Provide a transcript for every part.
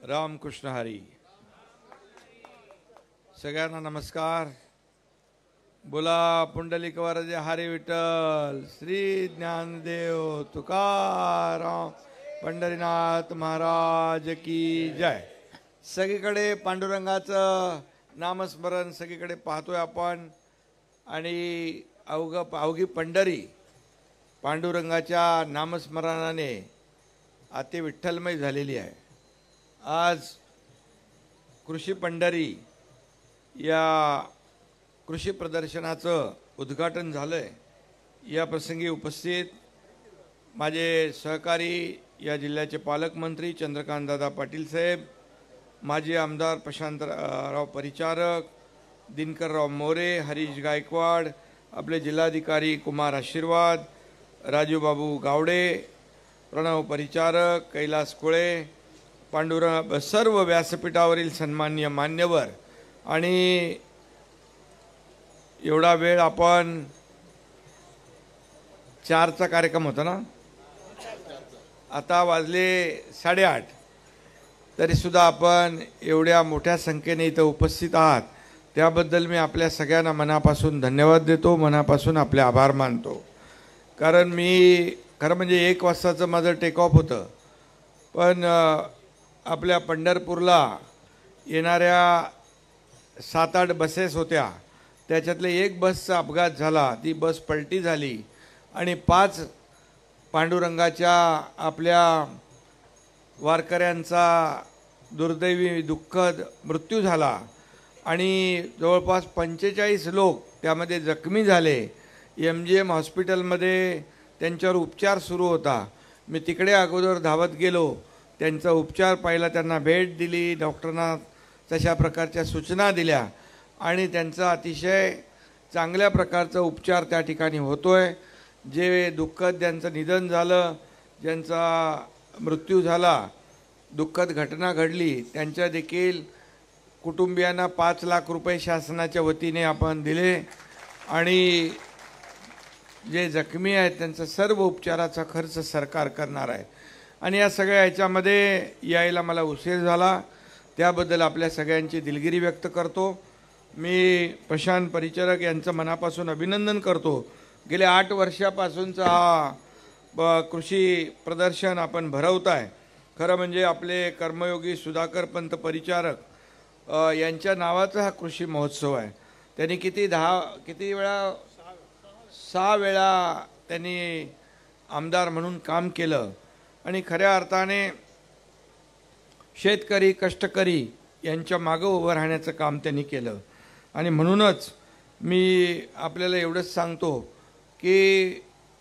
रामकृष्ण हरी. सगळ्यांना नमस्कार. बोला पुंडलिक वरदे हरी विठ्ठल श्री ज्ञानदेव तुकाराम पंढरीनाथ महाराज की जय. सगळीकडे पांडुरंगाचं नामस्मरण सगळीकडे पाहतोय आपण आणि अवघी पंढरी पांडुरंगाच्या नामस्मरणाने अति विठ्ठलमय झालेली आहे. आज कृषी पंढरी या कृषी प्रदर्शनाचं उद्घाटन झालंय. या प्रसंगी उपस्थित माझे सहकारी या जिल्ह्याचे पालकमंत्री चंद्रकांतदादा पाटील साहेब, माजी आमदार प्रशांतराव परिचारक, दिनकरराव मोरे, हरीश गायकवाड, आपले जिल्हाधिकारी कुमार आशीर्वाद, राजूबाबू गावडे, प्रणव परिचारक, कैलास कुळे, पांडुरंग, सर्व व्यासपीठावरील सन्माननीय मान्यवर आणि एवढा वेळ आपण 4चा कार्यक्रम होता ना, आता वाजले 8:30 तरी सुद्धा आपण एवढ्या मोठ्या संख्येने इथं उपस्थित आहात त्याबद्दल मी आपल्या सगळ्यांना मनापासून धन्यवाद देतो, मनापासून आपले आभार मानतो. कारण मी खरं म्हणजे 1 वाजताचं माझं टेक ऑफ होतं, पण आपल्या पंढरपूरला येणाऱ्या 7-8 बसेस होत्या, त्याच्यातले 1 बसचा अपघात झाला, ती बस पलटी झाली आणि 5 पांडुरंगाच्या आपल्या वारकऱ्यांचा दुर्दैवी दुःखद मृत्यू झाला आणि जवळपास 45 लोक त्यामध्ये जखमी झाले. MGM हॉस्पिटलमध्ये त्यांच्यावर उपचार सुरू होता. मी तिकडे अगोदर धावत गेलो, त्यांचा उपचार पाहिला, त्यांना भेट दिली, डॉक्टरांना तशा प्रकारच्या सूचना दिल्या आणि त्यांचा अतिशय चांगल्या प्रकारचा उपचार त्या ठिकाणी होतोय. जे दुःखद ज्यांचं निधन झालं, ज्यांचा मृत्यू झाला, दुःखद घटना घडली, त्यांच्या देखील कुटुंबियांना 5 लाख रुपये शासनाच्या वतीने आपण दिले आणि जे जखमी आहेत त्यांचा सर्व उपचाराचा खर्च सरकार करणार आहे. आणि या सगळ्या याच्यामध्ये यायला मला उशीर झाला, त्याबद्दल आपल्या सगळ्यांची दिलगिरी व्यक्त करतो. मी प्रशांत परिचारक यांचं मनापासून अभिनंदन करतो. गेल्या 8 वर्षापासूनचा हा कृषी प्रदर्शन आपण भरवताय. खरं म्हणजे आपले कर्मयोगी सुधाकर पंत परिचारक यांच्या नावाचा हा कृषी महोत्सव आहे. त्यांनी किती वेळा 6 वेळा त्यांनी आमदार म्हणून काम केलं आणि खऱ्या अर्थाने शेतकरी कष्टकरी यांच्या मागं उभं राहण्याचं काम त्यांनी केलं. आणि म्हणूनच मी आपल्याला एवढंच सांगतो की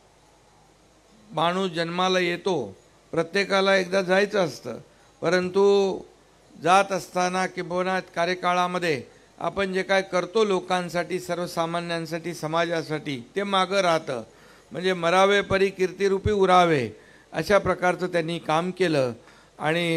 माणूस जन्माला येतो, प्रत्येकाला एकदा जायचं असतं, परंतु जात असताना किंवा कार्यकाळामध्ये आपण जे काय करतो लोकांसाठी, सर्वसामान्यांसाठी, समाजासाठी, ते मागं राहतं. म्हणजे मरावे परी कीर्तिरूपी उरावे अशा प्रकारचं त्यांनी काम केलं. आणि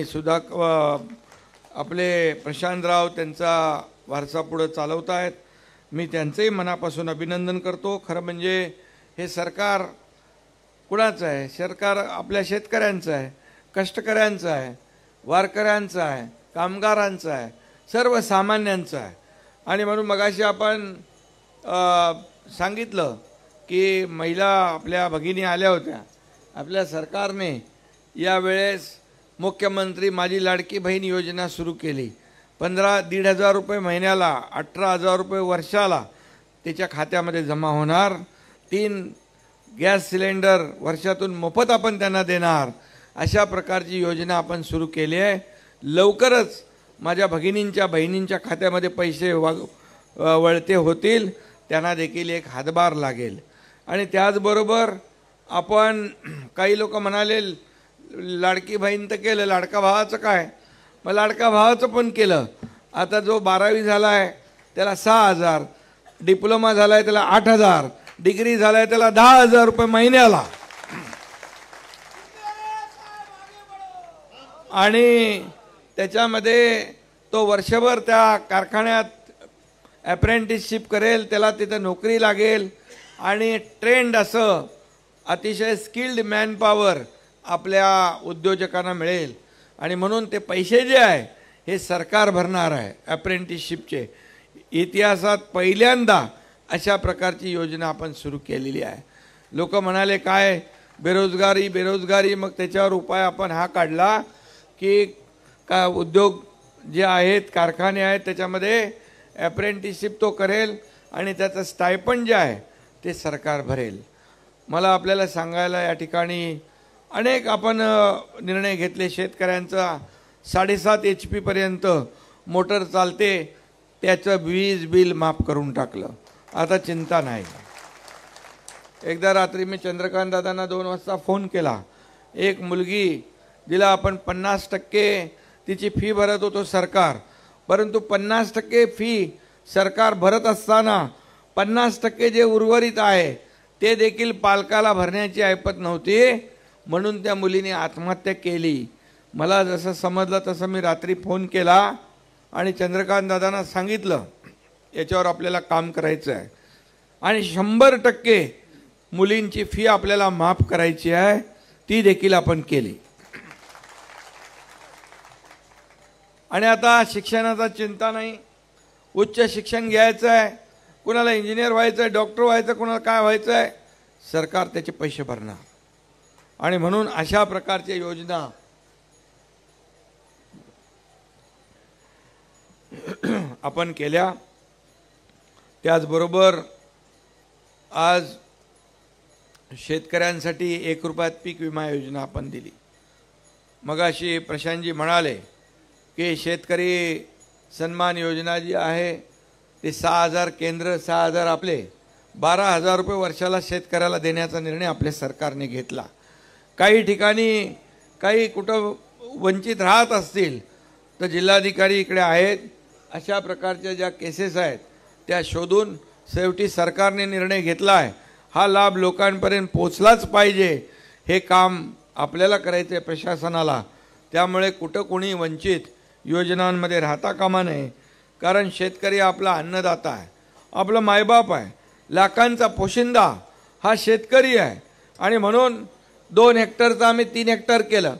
आपले प्रशांतराव त्यांचा वारसा पुढं चालवत आहेत. मी त्यांचंही मनापासून अभिनंदन करतो. खरं म्हणजे हे सरकार कुणाचं आहे? सरकार आपल्या शेतकऱ्यांचं आहे, कष्टकऱ्यांचं आहे, वारकऱ्यांचं आहे, कामगारांचं आहे, सर्वसामान्यांचं आहे. आणि म्हणून मगाशी आपण सांगितलं की महिला आपल्या भगिनी आल्या होत्या. आपल्या सरकारने यावेळेस मुख्यमंत्री माझी लाडकी बहीण योजना सुरू केली. 1,500 रुपये महिन्याला, 18,000 रुपये वर्षाला त्याच्या खात्यामध्ये जमा होणार. 3 गॅस सिलेंडर वर्षातून मोफत आपण त्यांना देणार. अशा प्रकारची योजना आपण सुरू केली आहे. लवकरच माझ्या भगिनींच्या बहिणींच्या खात्यामध्ये पैसे वळते होतील, त्यांना देखील एक हातभार लागेल. आणि त्याचबरोबर आपण काही लोक म्हणाले लाडकी बहीण तर केलं, लाडका भावाचं काय? मग लाडका भावाचं पण केलं. आता जो 12वी झाला आहे त्याला 6,000, डिप्लोमा झाला आहे त्याला 8,000, डिग्री झाला आहे त्याला 10,000 रुपये महिन्याला. आणि त्याच्यामध्ये तो वर्षभर त्या कारखान्यात अप्रेंटिसशिप करेल, त्याला तिथं नोकरी लागेल आणि ट्रेंड असं अतिशय स्किल्ड मॅनपॉवर आपल्या उद्योजकांना मिळेल. आणि म्हणून ते पैसे जे आहे हे सरकार भरणार आहे. अप्रेंटिसशिपचे इतिहासात पहिल्यांदा अशा प्रकारची योजना आपण सुरू केलेली आहे. लोक म्हणाले काय बेरोजगारी बेरोजगारी, मग त्याच्यावर उपाय आपण हा काढला की का उद्योग जे आहेत कारखाने आहेत त्याच्यामध्ये अप्रेंटिसशिप तो करेल आणि त्याचं स्टायपंड जे आहे ते सरकार भरेल. मला आपल्याला सांगायला या ठिकाणी अनेक आपण निर्णय घेतले. शेतकऱ्यांचा 7.5 HP पर्यंत मोटर चालते त्याचं वीज बिल माफ करून टाकलं. आता चिंता नाही. एकदा रात्री मी चंद्रकांत दादांना 2 वाजता फोन केला. एक मुलगी जिला आपण 50% तिची फी भरत होतो सरकार, परंतु 50% फी सरकार भरत असताना 50% जे उर्वरित आहे ते देखील पालकाला भरण्याची ऐपत नव्हती, म्हणून त्या मुलीने आत्महत्या केली. मला जसं समजलं तसं मी रात्री फोन केला आणि चंद्रकांत दादांना सांगितलं याच्यावर आपल्याला काम करायचं आहे आणि 100% मुलींची फी आपल्याला माफ करायची आहे. ती देखील आपण केली. आणि आता शिक्षणाचा चिंता नाही. उच्च शिक्षण घ्यायचं आहे, कुणाला इंजिनियर व्हायचं आहे, डॉक्टर व्हायचं, कुणाला काय व्हायचं आहे, सरकार त्याचे पैसे भरणार. आणि म्हणून अशा प्रकारच्या योजना आपण केल्या. त्याचबरोबर आज शेतकऱ्यांसाठी 1 रुपयात पीक विमा योजना आपण दिली. मगाशी प्रशांतजी म्हणाले की शेतकरी सन्मान योजना जी आहे ते 6,000 केंद्र 6,000 आपले 12,000 रुपये वर्षाला शेतकऱ्याला देण्याचा निर्णय आपल्या सरकारने घेतला. काही ठिकाणी काही कुठं वंचित राहत असतील तर जिल्हाधिकारी इकडे आहेत. अशा प्रकारच्या ज्या केसेस आहेत त्या शोधून शेवटी सरकारने निर्णय घेतला आहे. हा लाभ लोकांपर्यंत पोचलाच पाहिजे. हे काम आपल्याला करायचं आहे प्रशासनाला. त्यामुळे कुठं कोणी वंचित योजनांमध्ये राहता कामा नये. कारण शेतकरी आपला अन्नदाता आहे, आपला मायबाप आहे, लाखांचा पोशिंदा हा शेतकरी आहे. आणि म्हणून 2 हेक्टरचं आम्ही 3 हेक्टर केलं.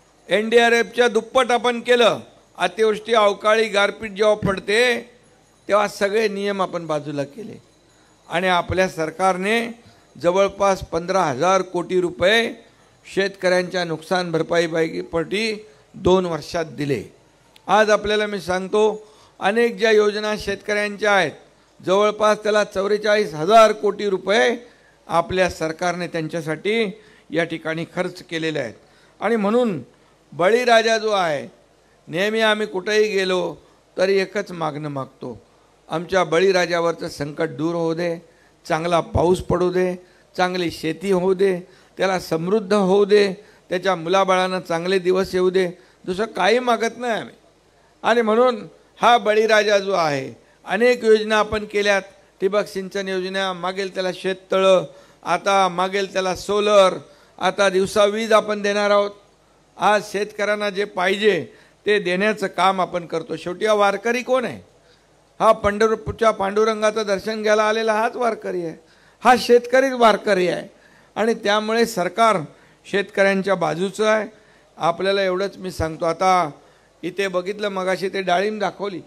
NDRFच्या दुप्पट आपण केलं. अतिवृष्टी अवकाळी गारपीट जेव्हा पडते तेव्हा सगळे नियम आपण बाजूला केले आणि आपल्या सरकारने जवळपास 15,000 कोटी रुपये शेतकऱ्यांच्या नुकसान भरपाईपैकी 2 वर्षात दिले. आज आपल्याला मी सांगतो अनेक ज्या योजना शेतकऱ्यांच्या आहेत जवळपास त्याला 44,000 कोटी रुपये आपल्या सरकारने त्यांच्यासाठी या ठिकाणी खर्च केलेले आहेत. आणि म्हणून बळीराजा जो आहे, नेहमी आम्ही कुठेही गेलो तरी एकच मागणं मागतो, आमच्या बळीराजावरचं संकट दूर होऊ दे, चांगला पाऊस पडू दे, चांगली शेती होऊ दे, त्याला समृद्ध होऊ दे, त्याच्या मुलाबाळांना चांगले दिवस येऊ दे. दुसरं काही मागत नाही आम्ही. आणि म्हणून हा बळीराजा जो आहे, अनेक योजना आपण केल्यात. ठिबक सिंचन योजना, मागेल त्याला शेततळं, आता मागेल त्याला सोलर, आता दिवसा वीज आपण देणार आहोत. आज शेतकऱ्यांना जे पाहिजे ते देण्याचं काम आपण करतो. शेवटी हा वारकरी कोण आहे? हा पंढरपूरच्या पांडुरंगाचं दर्शन घ्यायला आलेला हाच वारकरी आहे. हा शेतकरीच वारकरी आहे. आणि त्यामुळे सरकार शेतकऱ्यांच्या बाजूचं आहे. आपल्याला एवढंच मी सांगतो. आता इथे बघितलं मगाशी ते डाळिंब दाखवली,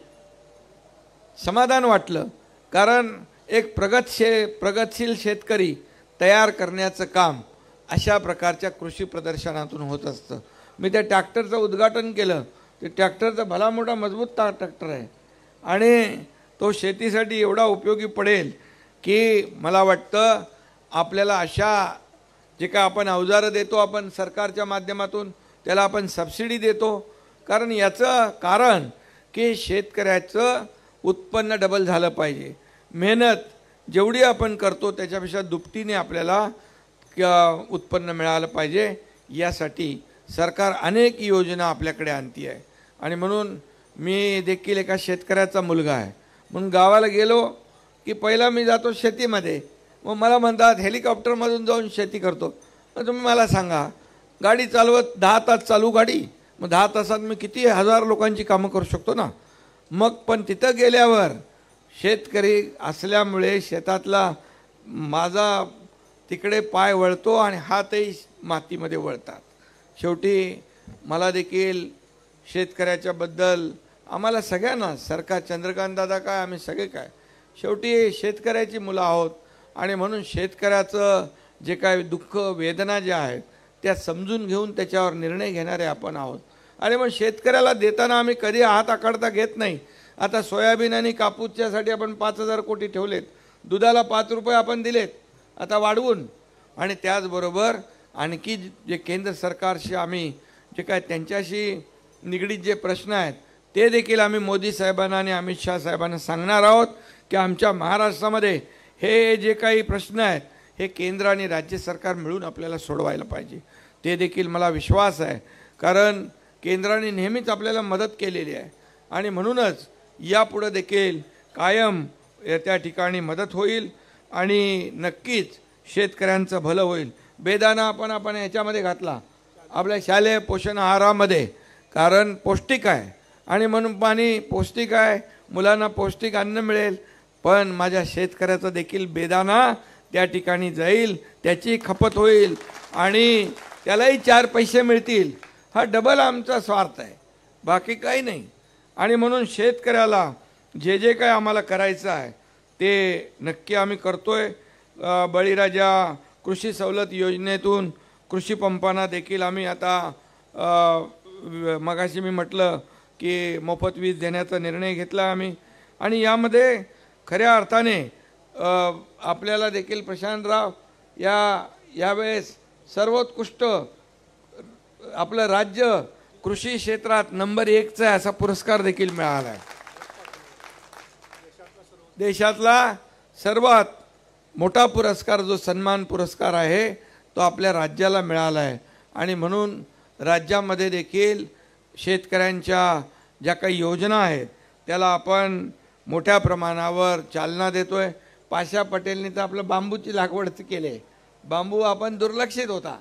समाधान वाटलं. कारण एक प्रगतशील शेतकरी तयार करण्याचं काम अशा प्रकारच्या कृषी प्रदर्शनातून होत असतं. मी त्या ट्रॅक्टरचं उद्घाटन केलं. ते ट्रॅक्टरचा भला मोठा मजबूत ट्रॅक्टर आहे आणि तो शेतीसाठी एवढा उपयोगी पडेल की मला वाटतं आपल्याला अशा जे काय आपण अवजारं देतो आपण सरकारच्या माध्यमातून त्याला आपण सबसिडी देतो. कारण याचं कारण की शेतकऱ्याचं उत्पन्न डबल झालं पाहिजे. मेहनत जेवढी आपण करतो त्याच्यापेक्षा दुपटीने आपल्याला उत्पन्न मिळालं पाहिजे. यासाठी सरकार अनेक योजना आपल्याकडे आणती आहे. आणि म्हणून मी देखील एका शेतकऱ्याचा मुलगा आहे म्हणून गावाला गेलो की पहिला मी जातो शेतीमध्ये. मग मला म्हणतात हेलिकॉप्टरमधून जाऊन शेती करतो. मग तुम्ही मला सांगा, गाडी चालवत 10 तास चालू गाडी, मग 10 तासात मी किती 1000 लोकांची कामं करू शकतो ना. मग पण तिथं गेल्यावर शेतकरी असल्यामुळे शेतातला माझा तिकडे पाय वळतो आणि हातही मातीमध्ये वळतात. शेवटी मला देखील शेतकऱ्याच्या बद्दल आम्हाला सगळ्यांना सरकार चंद्रकांत दादा काय आम्ही सगळे काय शेवटी शेतकऱ्याची मुलं आहोत आणि म्हणून शेतकऱ्याचं जे काय दुःख वेदना ज्या आहेत त्या समजून घेऊन त्याच्यावर निर्णय घेणारे आपण आहोत आणि मग शेतकऱ्याला देताना आम्ही कधी हात आखडता घेत नाही. आता सोयाबीन आणि कापूसच्यासाठी आपण 5,000 कोटी ठेवलेत, दुधाला 5 रुपये आपण दिलेत आता वाढवून, आणि त्याचबरोबर आणखी जे केंद्र सरकारशी आम्ही जे काय त्यांच्याशी निगडीत जे प्रश्न आहेत ते देखील आम्ही मोदी साहेबांना आणि अमित शाह साहेबांना सांगणार आहोत की आमच्या महाराष्ट्रामध्ये हे जे काही प्रश्न आहेत हे केंद्र आणि राज्य सरकार मिळून आपल्याला सोडवायला पाहिजे. ते देखील मला विश्वास आहे, कारण केंद्राने नेहमीच आपल्याला मदत केलेली आहे आणि म्हणूनच यापुढे देखील कायम त्या ठिकाणी मदत होईल आणि नक्कीच शेतकऱ्यांचं भलं होईल. बेदाना आपण याच्यामध्ये घातला आपल्या शालेय पोषण आहारामध्ये, कारण पौष्टिक आहे आणि म्हणून पाणी पौष्टिक आहे, मुलांना पौष्टिक अन्न मिळेल, पण माझ्या शेतकऱ्याचा देखील बेदाना त्या ठिकाणी जाईल, त्याची खपत होईल आणि त्यालाही 4 पैसे मिळतील. हा डबल आमचा स्वार्थ आहे, बाकी काही नाही. आणि म्हणून शेतकऱ्याला जे जे काय आम्हाला करायचं आहे ते नक्की आम्ही करतोय. बळीराजा कृषी सवलत योजनेतून कृषी पंपांना देखील आम्ही आता मगाशी मी म्हटलं की मोफत वीज देण्याचा निर्णय घेतला आम्ही आणि यामध्ये खऱ्या अर्थाने आपल्याला देखील प्रशांतराव यावेळेस सर्वोत्कृष्ट आपलं राज्य कृषी क्षेत्रात नंबर 1चा असा पुरस्कार देखील मिळाला आहे. देशातला सर्वात मोठा पुरस्कार जो सन्मान पुरस्कार आहे तो आपल्या राज्याला मिळाला आहे आणि म्हणून राज्यामध्ये देखील शेतकऱ्यांच्या ज्या काही योजना आहेत त्याला आपण मोठ्या प्रमाणावर चालना देतोय. पाशा पटेलने तर आपलं बांबूची लागवड केली. बांबू आपण दुर्लक्षित होता.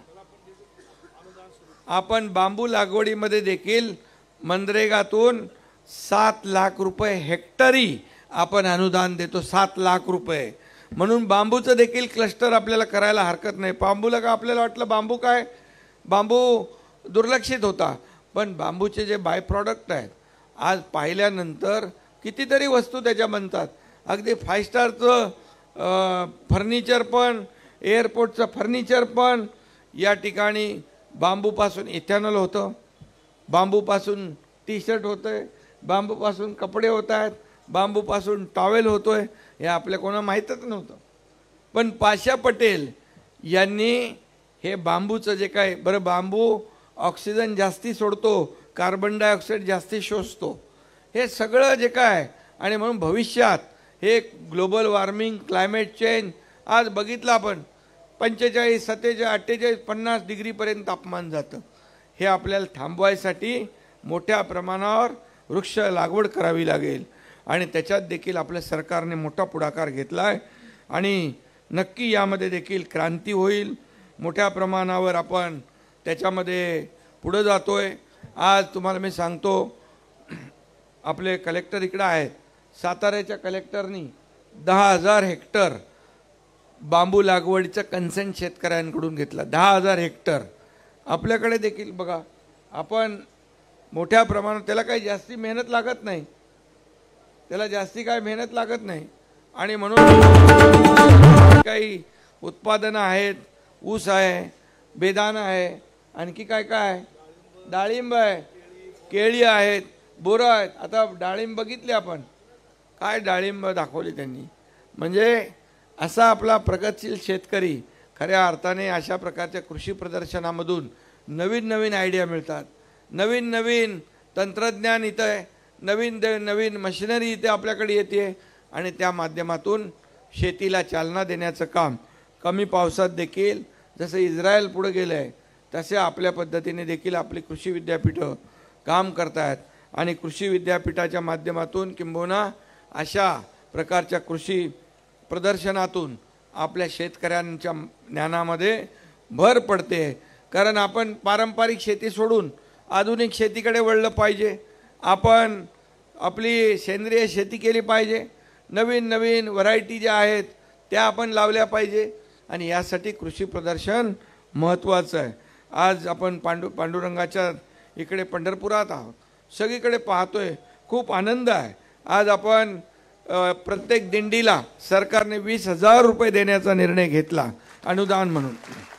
आपण बांबू लागवडीमध्ये देखील मनरेगातून 7 लाख रुपये हेक्टरी आपण अनुदान देतो. 7 लाख रुपये. म्हणून बांबूचं देखील क्लस्टर आपल्याला करायला हरकत नाही. बांबूला का आपल्याला वाटलं बांबू काय, बांबू दुर्लक्षित होता, पण बांबूचे जे बाय प्रॉडक्ट आहेत आज पाहिल्यानंतर कितीतरी वस्तू त्याच्या बनतात. अगदी 5 स्टारचं फर्निचर पण, एअरपोर्टचं फर्निचर पण या ठिकाणी बांबूपासून इथेनॉल होतं, बांबूपासून टी-शर्ट होतंय, बांबूपासून कपडे होत आहेत, बांबूपासून टॉवेल होतोय. हे आपल्या कोणा माहीतच नव्हतं, पण पाशा पटेल यांनी हे बांबूचं जे काय बरं, बांबू ऑक्सिजन जास्ती सोडतो, कार्बन डायऑक्साईड जास्ती शोषतो, हे सगळं जे काय, आणि म्हणून भविष्यात हे ग्लोबल वॉर्मिंग, क्लायमेट चेंज आज बघितलं आपण 45, 47, 48, 50 डिग्रीपर्यंत तापमान जातं. हे आपल्याला थांबवायसाठी मोठ्या प्रमाणावर वृक्ष लागवड करावी लागेल आणि त्याच्यात देखील आपल्या सरकारने मोठा पुढाकार घेतला आहे आणि नक्की यामध्ये देखील क्रांती होईल. मोठ्या प्रमाणावर आपण त्याच्यामध्ये पुढे जातोय. आज तुम्हाला मी सांगतो, आपले कलेक्टर इकडे आहेत, साताऱ्याच्या कलेक्टरनी 10,000 हेक्टर बांबू लागवडीचं कन्सेंट शेतकऱ्यांकडून घेतला. 10,000 हेक्टर. आपल्याकडे देखील बघा, आपण मोठ्या प्रमाणात, त्याला काही जास्ती मेहनत लागत नाही, त्याला जास्ती काय मेहनत लागत नाही आणि म्हणून काही उत्पादनं आहेत. ऊस आहे, बेदाणा आहे, आणखी काय काय आहे, डाळिंब आहे, केळी आहेत, बोरं आहेत. आता डाळिंब बघितले आपण, काय डाळिंब दाखवली त्यांनी. म्हणजे असा आपला प्रगतशील शेतकरी खऱ्या अर्थाने अशा प्रकारच्या कृषी प्रदर्शनामधून नवीन नवीन आयडिया मिळतात, नवीन नवीन तंत्रज्ञान इथं आहे, नवीन नवीन मशिनरी इथे आपल्याकडे येते आणि त्या माध्यमातून शेतीला चालना देण्याचं काम कमी पावसात देखील जसं इस्रायल पुढे गेलं आहे तसे आपल्या पद्धतीने देखील आपली कृषी विद्यापीठं काम करत आहेत आणि कृषी विद्यापीठाच्या माध्यमातून किंबहुना अशा प्रकारच्या कृषी प्रदर्शनातून आपल्या शेतकऱ्यांच्या ज्ञानामध्ये भर पडते. कारण आपण पारंपरिक शेती सोडून आधुनिक शेतीकडे वळलं पाहिजे. आपण आपली सेंद्रिय शेती केली पाहिजे. नवीन नवीन व्हरायटी ज्या आहेत त्या आपण लावल्या पाहिजे आणि यासाठी कृषी प्रदर्शन महत्त्वाचं आहे. आज आपण पांडुरंगाच्या इकडे पंढरपुरात आहोत, सगळीकडे पाहतोय, खूप आनंद आहे। आज आपण प्रत्येक दिंडीला सरकारने 20,000 रुपये देण्याचा निर्णय घेतला अनुदान म्हणून,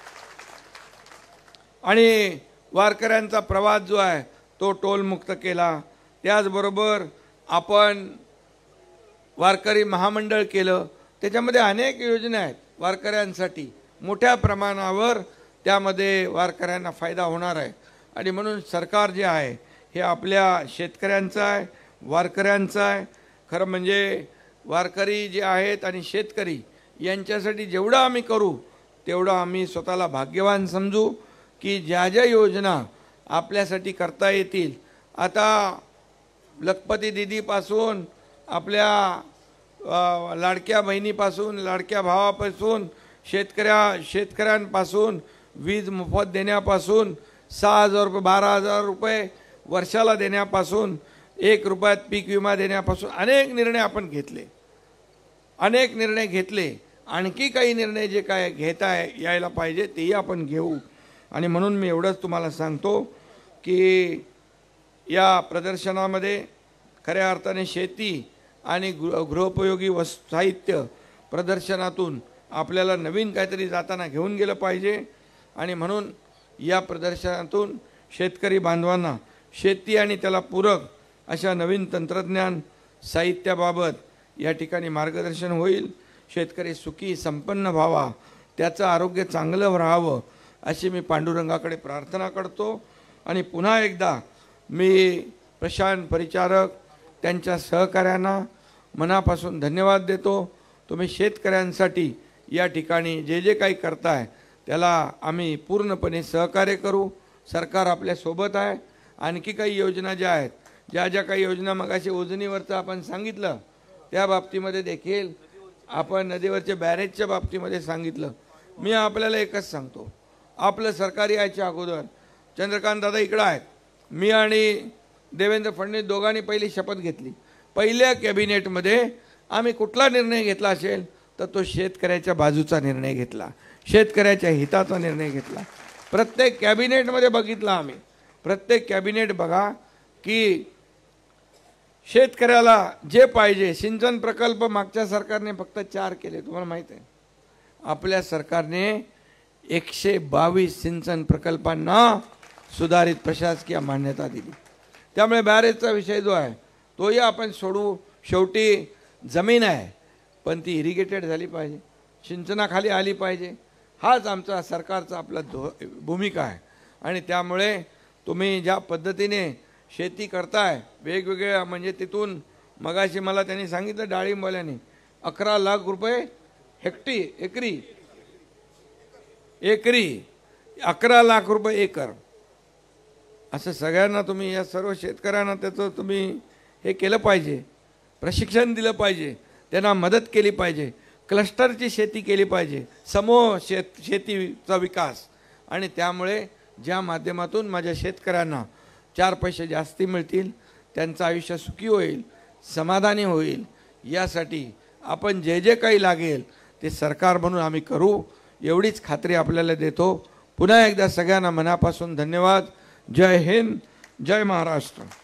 आणि वारकऱ्यांचा प्रवास जो आहे तो टोलमुक्त केला। त्याचबरोबर आपण वारकरी महामंडळ केलं, त्याच्यामध्ये अनेक योजना आहेत वारकऱ्यांसाठी, मोठ्या प्रमाणावर त्यामध्ये वारकऱ्यांना फायदा होणार आहे। आणि म्हणून सरकार जे आहे हे आपल्या शेतकऱ्यांचं आहे, वारकऱ्यांचं आहे। खरं म्हणजे वारकरी जे आहेत आणि शेतकरी यांच्यासाठी जेवढं आम्ही करू तेवढं आम्ही स्वतःला भाग्यवान समजू की ज्या ज्या योजना आपल्यासाठी करता येतील। आता लखपती दीदीपासून, आपल्या लाडक्या बहिणीपासून, लाडक्या भावापासून, शेतकऱ्यांपासून वीज मोफत देण्यापासून, 6,000 रुपये 12,000 रुपये वर्षाला देण्यापासून, 1 रुपयात पीक विमा देण्यापासून अनेक निर्णय आपण घेतले, अनेक निर्णय घेतले। आणखी काही निर्णय जे काय घेता यायला पाहिजे तेही आपण घेऊ। आणि म्हणून मी एवढंच तुम्हाला सांगतो की या प्रदर्शनामध्ये खऱ्या अर्थाने शेती आणि गृहोपयोगी साहित्य प्रदर्शनातून आपल्याला नवीन काहीतरी जाताना घेऊन गेलं पाहिजे। आणि म्हणून या प्रदर्शनातून शेतकरी बांधवांना शेती आणि त्याला पूरक अशा नवीन तंत्रज्ञान साहित्याबाबत या ठिकाणी मार्गदर्शन होईल। शेतकरी सुखी संपन्न व्हावा, त्याचं आरोग्य चांगलं राहावं अशी मी पांडुरंगाकडे प्रार्थना करतो। आणि पुन्हा एकदा मी प्रशांत परिचारक त्यांच्या सहकार्यांना मनापासून धन्यवाद देतो। तुम्ही शेतकऱ्यांसाठी या ठिकाणी जे जे काही करताय त्याला आम्ही पूर्णपणे सहकार्य करू। सरकार आपल्या सोबत आहे। आणखी काही योजना ज्या आहेत, ज्या काही योजना मगाशी उजनीवरचं आपण सांगितलं त्या बाबतीमध्ये देखील, आपण नदीवरच्या बॅरेजच्या बाबतीमध्ये सांगितलं। मी आपल्याला एकच सांगतो, आपलं सरकार यायच्या अगोदर चंद्रकांत दादा इकडं आहेत, मी आणि देवेंद्र फडणवीस दोघांनी पहिली शपथ घेतली। पहिल्या कॅबिनेटमध्ये आम्ही कुठला निर्णय घेतला असेल तर तो शेतकऱ्याच्या बाजूचा निर्णय घेतला, शेतकऱ्याच्या हिताचा निर्णय घेतला। प्रत्येक कॅबिनेटमध्ये बघितलं आम्ही, प्रत्येक कॅबिनेट बघा की शेतकऱ्याला जे पाहिजे, सिंचन प्रकल्प मागच्या सरकारने फक्त 4 केले, तुम्हाला माहित आहे। आपल्या सरकारने 122 सिंचन प्रकल्पांना सुधारित प्रशासकीय मान्यता दिली। त्यामुळे बॅरेजचा विषय जो आहे तोही आपण सोडू। शेवटी जमीन आहे पण ती इरिगेटेड झाली पाहिजे, सिंचनाखाली आली पाहिजे, हाच आमचा सरकारचा आपला भूमिका आहे। आणि त्यामुळे तुम्ही ज्या पद्धतीने शेती करताय वेगवेगळ्या, म्हणजे तिथून मगाशी मला त्यांनी सांगितलं डाळिंबवाल्यांनी 11 लाख रुपये एकरी 11 लाख रुपये एकर, असं सगळ्यांना तुम्ही, या सर्व शेतकऱ्यांना त्याचं तुम्ही हे केलं पाहिजे, प्रशिक्षण दिलं पाहिजे, त्यांना मदत केली पाहिजे, क्लस्टरची शेती केली पाहिजे, समूह शेतीचा विकास। आणि त्यामुळे ज्या माध्यमातून माझ्या शेतकऱ्यांना 4 पैसे जास्ती मिळतील, त्यांचं आयुष्य सुखी होईल, समाधानी होईल, यासाठी आपण जे जे काही लागेल ते सरकार म्हणून आम्ही करू, एवढीच खात्री आपल्याला देतो। पुन्हा एकदा सगळ्यांना मनापासून धन्यवाद। जय हिंद, जय महाराष्ट्र।